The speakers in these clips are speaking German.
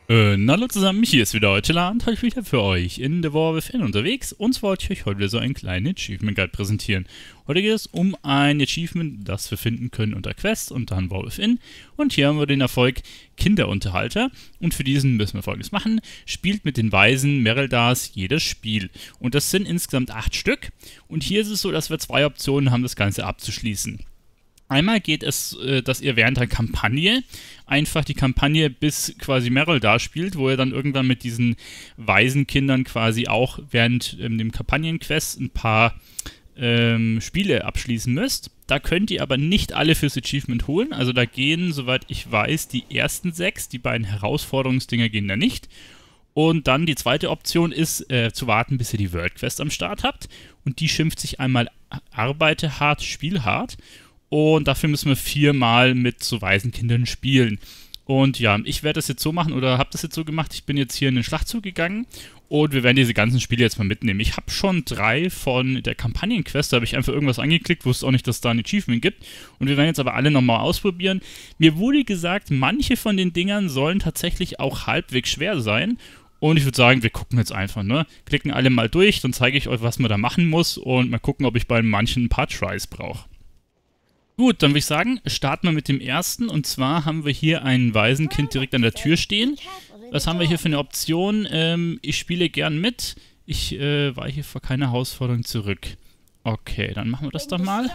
Hallo zusammen, hier ist wieder Eutela und heute wieder für euch in The War Within unterwegs. Und zwar wollte ich euch heute wieder so einen kleinen Achievement Guide präsentieren. Heute geht es um ein Achievement, das wir finden können unter Quest und dann War Within. Und hier haben wir den Erfolg Kinderunterhalter. Und für diesen müssen wir Folgendes machen. Spielt mit den Weisen Mereldars jedes Spiel. Und das sind insgesamt 8 Stück. Und hier ist es so, dass wir 2 Optionen haben, das Ganze abzuschließen. Einmal geht es, dass ihr während der Kampagne einfach die Kampagne bis quasi Mereldar spielt, wo ihr dann irgendwann mit diesen Waisenkindern quasi auch während dem Kampagnenquest ein paar Spiele abschließen müsst. Da könnt ihr aber nicht alle fürs Achievement holen. Also da gehen, soweit ich weiß, die ersten 6, die beiden Herausforderungsdinger gehen da nicht. Und dann die zweite Option ist, zu warten, bis ihr die World Quest am Start habt. Und die schimpft sich einmal Arbeite hart, Spiel hart. Und dafür müssen wir 4-mal mit so Waisenkindern spielen. Und ja, ich werde das jetzt so machen oder habe das jetzt so gemacht. Ich bin jetzt hier in den Schlachtzug gegangen und wir werden diese ganzen Spiele jetzt mal mitnehmen. Ich habe schon 3 von der Kampagnenquest, da habe ich einfach irgendwas angeklickt, wusste auch nicht, dass es da ein Achievement gibt. Und wir werden jetzt aber alle nochmal ausprobieren. Mir wurde gesagt, manche von den Dingern sollen tatsächlich auch halbwegs schwer sein. Und ich würde sagen, wir gucken jetzt einfach, ne? Klicken alle mal durch, dann zeige ich euch, was man da machen muss und mal gucken, ob ich bei manchen ein paar Tries brauche. Gut, dann würde ich sagen, starten wir mit dem ersten. Und zwar haben wir hier ein Waisenkind direkt an der Tür stehen. Was haben wir hier für eine Option? Ich spiele gern mit. Ich weiche vor keine Herausforderung zurück. Okay, dann machen wir das doch mal.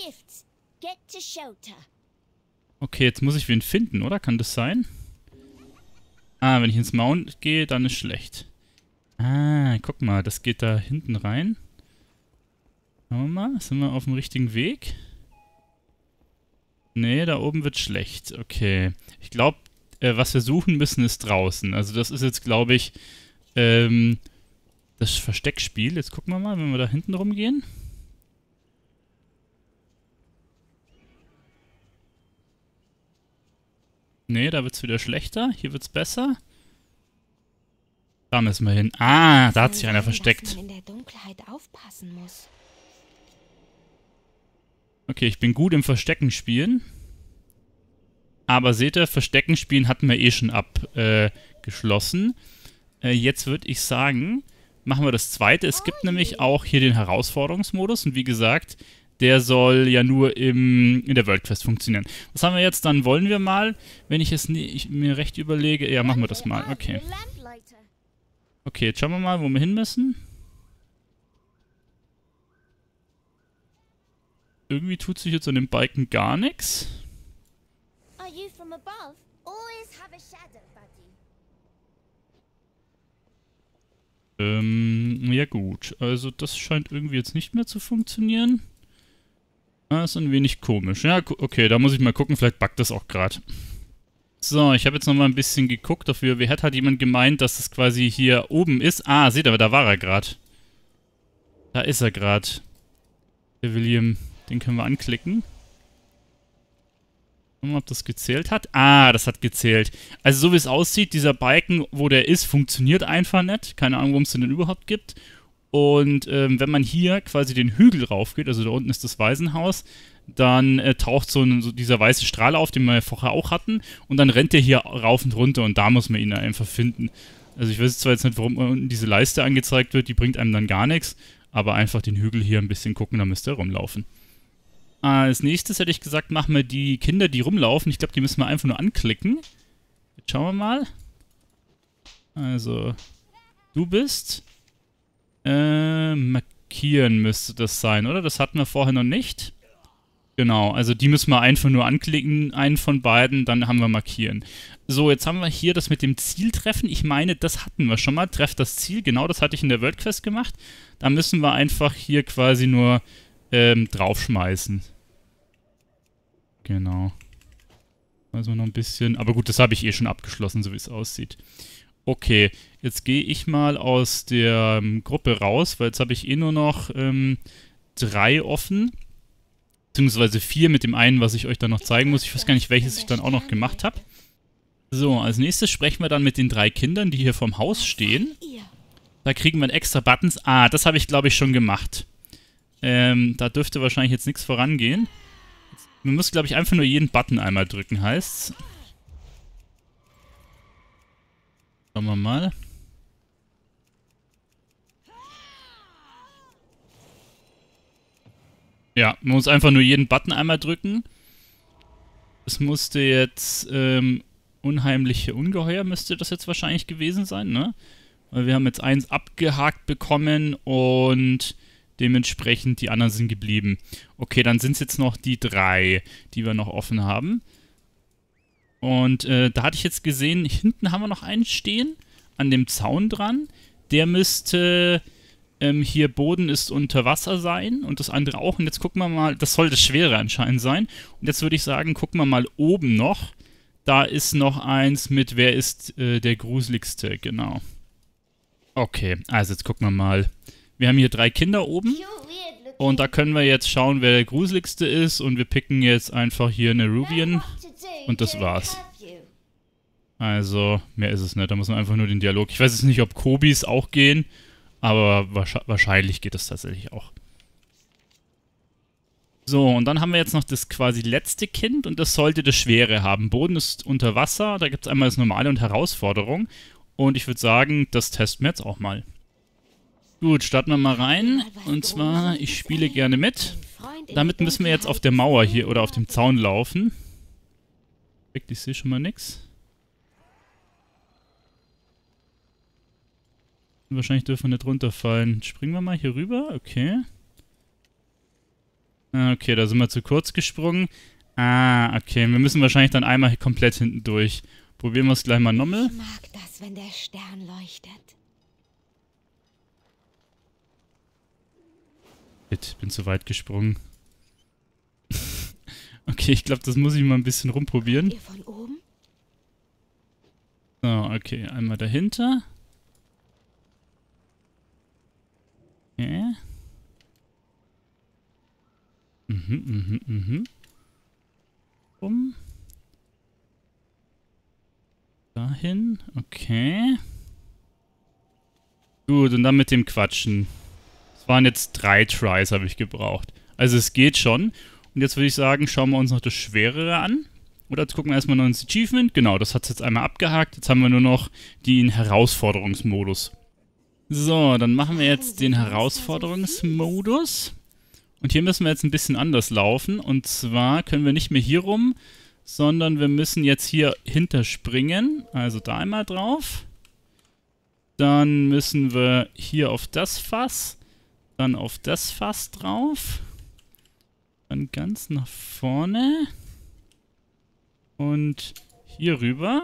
Okay, jetzt muss ich wen finden, oder? Kann das sein? Ah, wenn ich ins Mount gehe, dann ist schlecht. Ah, guck mal, das geht da hinten rein. Schauen wir mal, sind wir auf dem richtigen Weg? Nee, da oben wird schlecht. Okay. Ich glaube, was wir suchen müssen, ist draußen. Also das ist jetzt, glaube ich, das Versteckspiel. Jetzt gucken wir mal, wenn wir da hinten rumgehen. Nee, da wird es wieder schlechter. Hier wird es besser. Da müssen wir hin. Ah, da hat sich einer versteckt. In der Dunkelheit aufpassen muss. Okay, ich bin gut im Verstecken spielen. Aber seht ihr, Verstecken spielen hatten wir eh schon abgeschlossen. Jetzt würde ich sagen, machen wir das zweite. Es gibt nämlich auch hier den Herausforderungsmodus. Und wie gesagt, der soll ja nur in der World Quest funktionieren. Was haben wir jetzt? Dann wollen wir mal, wenn ich es mir recht überlege. Ja, machen wir das mal. Okay. Okay, jetzt schauen wir mal, wo wir hin müssen. Irgendwie tut sich jetzt an dem Balken gar nichts. Ja gut. Also das scheint irgendwie jetzt nicht mehr zu funktionieren. Das ist ein wenig komisch. Ja, okay, da muss ich mal gucken. Vielleicht buggt das auch gerade. So, ich habe jetzt nochmal ein bisschen geguckt dafür. Wer hat jemand gemeint, dass das quasi hier oben ist? Ah, seht ihr, da war er gerade. Da ist er gerade. Der William. Den können wir anklicken. Schauen wir mal, ob das gezählt hat. Ah, das hat gezählt. Also so wie es aussieht, dieser Balken, wo der ist, funktioniert einfach nicht. Keine Ahnung, warum es den denn überhaupt gibt. Und wenn man hier quasi den Hügel raufgeht, also da unten ist das Waisenhaus, dann taucht so dieser weiße Strahl auf, den wir ja vorher auch hatten. Und dann rennt der hier rauf und runter und da muss man ihn einfach finden. Also ich weiß zwar jetzt nicht, warum unten diese Leiste angezeigt wird, die bringt einem dann gar nichts. Aber einfach den Hügel hier ein bisschen gucken, da müsste er rumlaufen. Als nächstes hätte ich gesagt, machen wir die Kinder, die rumlaufen. Ich glaube, die müssen wir einfach nur anklicken. Jetzt schauen wir mal. Also, du bist... markieren müsste das sein, oder? Das hatten wir vorher noch nicht. Genau, also die müssen wir einfach nur anklicken, einen von beiden, dann haben wir markieren. So, jetzt haben wir hier das mit dem Ziel treffen. Ich meine, das hatten wir schon mal. Treff das Ziel, genau, das hatte ich in der World Quest gemacht. Da müssen wir einfach hier quasi nur draufschmeißen. Genau. Also noch ein bisschen. Aber gut, das habe ich eh schon abgeschlossen, so wie es aussieht. Okay, jetzt gehe ich mal aus der Gruppe raus, weil jetzt habe ich eh nur noch 3 offen. Beziehungsweise 4 mit dem einen, was ich euch dann noch zeigen muss. Ich weiß gar nicht, welches ich dann auch noch gemacht habe. So, als nächstes sprechen wir dann mit den 3 Kindern, die hier vorm Haus stehen. Da kriegen wir extra Buttons. Ah, das habe ich, glaube ich, schon gemacht. Da dürfte wahrscheinlich jetzt nichts vorangehen. Man muss, glaube ich, einfach nur jeden Button einmal drücken, heißt's. Schauen wir mal. Ja, man muss einfach nur jeden Button einmal drücken. Es musste jetzt, unheimliche Ungeheuer müsste das jetzt wahrscheinlich gewesen sein, ne? Weil wir haben jetzt 1 abgehakt bekommen und dementsprechend die anderen sind geblieben. Okay, dann sind es jetzt noch die 3, die wir noch offen haben. Und da hatte ich jetzt gesehen, hinten haben wir noch einen stehen, an dem Zaun dran. Der müsste hier Boden ist unter Wasser sein und das andere auch. Und jetzt gucken wir mal, das soll das Schwere anscheinend sein. Und jetzt würde ich sagen, gucken wir mal oben noch. Da ist noch eins mit, wer ist der gruseligste, genau. Okay, also jetzt gucken wir mal. Wir haben hier 3 Kinder oben. Und da können wir jetzt schauen, wer der gruseligste ist. Und wir picken jetzt einfach hier eine Rubian. Und das war's. Also, mehr ist es nicht. Da muss man einfach nur den Dialog. Ich weiß jetzt nicht, ob Kobis auch gehen. Aber wahrscheinlich geht das tatsächlich auch. So, und dann haben wir jetzt noch das quasi letzte Kind. Und das sollte das Schwere haben. Boden ist unter Wasser. Da gibt es einmal das Normale und Herausforderung. Und ich würde sagen, das testen wir jetzt auch mal. Gut, starten wir mal rein. Und zwar, ich spiele gerne mit. Damit müssen wir jetzt auf der Mauer hier oder auf dem Zaun laufen. Ich sehe schon mal nichts. Wahrscheinlich dürfen wir nicht runterfallen. Springen wir mal hier rüber. Okay. Okay, da sind wir zu kurz gesprungen. Ah, okay. Wir müssen wahrscheinlich dann einmal komplett hinten durch. Probieren wir es gleich mal nochmal. Ich mag das, wenn der Stern leuchtet. Ich bin zu weit gesprungen. Okay, ich glaube, das muss ich mal ein bisschen rumprobieren. Ihr von oben? So, okay. Einmal dahinter. Okay. Dahin. Okay. Gut, und dann mit dem Quatschen. Es waren jetzt 3 Tries, habe ich gebraucht. Also es geht schon. Und jetzt würde ich sagen, schauen wir uns noch das Schwerere an. Oder jetzt gucken wir erstmal noch ins Achievement. Genau, das hat es jetzt einmal abgehakt. Jetzt haben wir nur noch den Herausforderungsmodus. So, dann machen wir jetzt den Herausforderungsmodus. Und hier müssen wir jetzt ein bisschen anders laufen. Und zwar können wir nicht mehr hier rum, sondern wir müssen jetzt hier hinterspringen. Also da einmal drauf. Dann müssen wir hier auf das Fass. Dann auf das Fass drauf. Dann ganz nach vorne. Und hier rüber.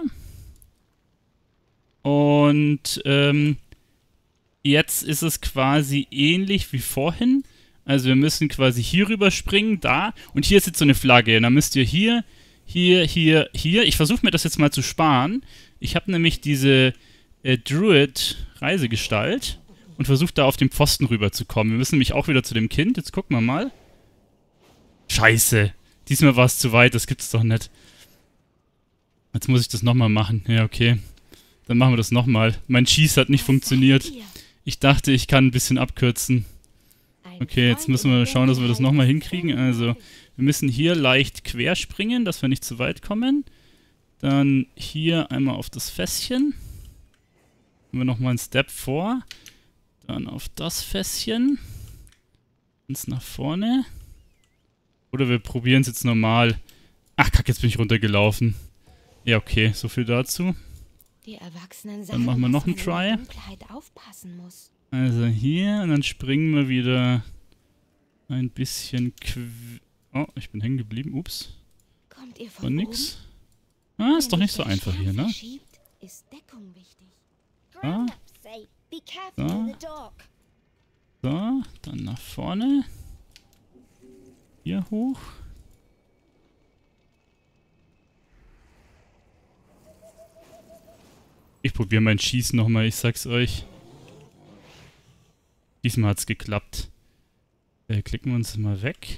Und jetzt ist es quasi ähnlich wie vorhin. Also wir müssen quasi hier rüber springen, da. Und hier ist jetzt so eine Flagge. Und dann müsst ihr hier. Ich versuche mir das jetzt mal zu sparen. Ich habe nämlich diese Druid-Reisegestalt und versuche da auf den Pfosten rüber zu kommen. Wir müssen nämlich auch wieder zu dem Kind. Jetzt gucken wir mal. Scheiße. Diesmal war es zu weit. Das gibt's doch nicht. Jetzt muss ich das nochmal machen. Ja, okay. Dann machen wir das nochmal. Mein Schieß hat nicht funktioniert. Ich dachte, ich kann ein bisschen abkürzen. Okay, jetzt müssen wir schauen, dass wir das nochmal hinkriegen. Also, wir müssen hier leicht quer springen, dass wir nicht zu weit kommen. Dann hier einmal auf das Fässchen. Haben wir nochmal einen Step vor. Dann auf das Fässchen. Ganz nach vorne. Oder wir probieren es jetzt normal. Ach, kack, jetzt bin ich runtergelaufen. Ja, okay, so viel dazu. Die Erwachsenen sagen, Dann machen wir noch einen dass man Try. in der Dunkelheit aufpassen muss. Also hier, und dann springen wir wieder ein bisschen Oh, ich bin hängen geblieben. Ups. Kommt ihr War von nix. oben? Ah, ist doch Wenn nicht sich so der einfach Stern hier, ne? verschiebt, ist Deckung wichtig. So, so, dann nach vorne. Hier hoch. Ich probiere mein Schießen nochmal, ich sag's euch. Diesmal hat's geklappt. Klicken wir uns mal weg.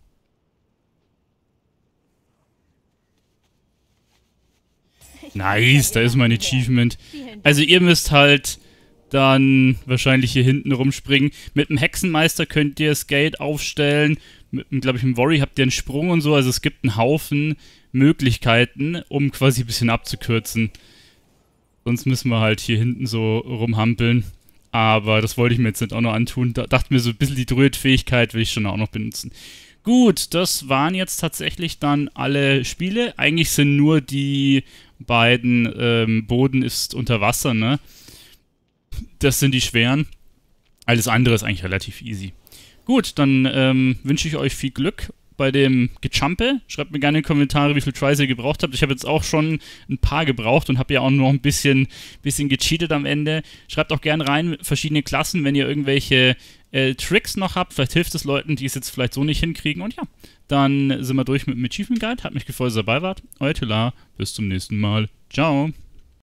Nice, da ist mein Achievement. Also ihr müsst halt dann wahrscheinlich hier hinten rumspringen. Mit dem Hexenmeister könnt ihr das Gate aufstellen. Mit dem, glaube ich, im Worry habt ihr einen Sprung und so. Also es gibt einen Haufen Möglichkeiten, um quasi ein bisschen abzukürzen. Sonst müssen wir halt hier hinten so rumhampeln. Aber das wollte ich mir jetzt nicht auch noch antun. Da dachte mir so ein bisschen die Druid-Fähigkeit will ich schon auch noch benutzen. Gut, das waren jetzt tatsächlich dann alle Spiele. Eigentlich sind nur die beiden Boden ist unter Wasser, ne? Das sind die schweren. Alles andere ist eigentlich relativ easy. Gut, dann wünsche ich euch viel Glück bei dem Gejumpe. Schreibt mir gerne in die Kommentare, wie viel Tries ihr gebraucht habt. Ich habe jetzt auch schon ein paar gebraucht und habe ja auch noch ein bisschen gecheatet am Ende. Schreibt auch gerne rein, verschiedene Klassen, wenn ihr irgendwelche Tricks noch habt. Vielleicht hilft es Leuten, die es jetzt vielleicht so nicht hinkriegen. Und ja, dann sind wir durch mit dem Achievement Guide. Hat mich gefreut, dass ihr dabei wart. Euer Telar, bis zum nächsten Mal. Ciao.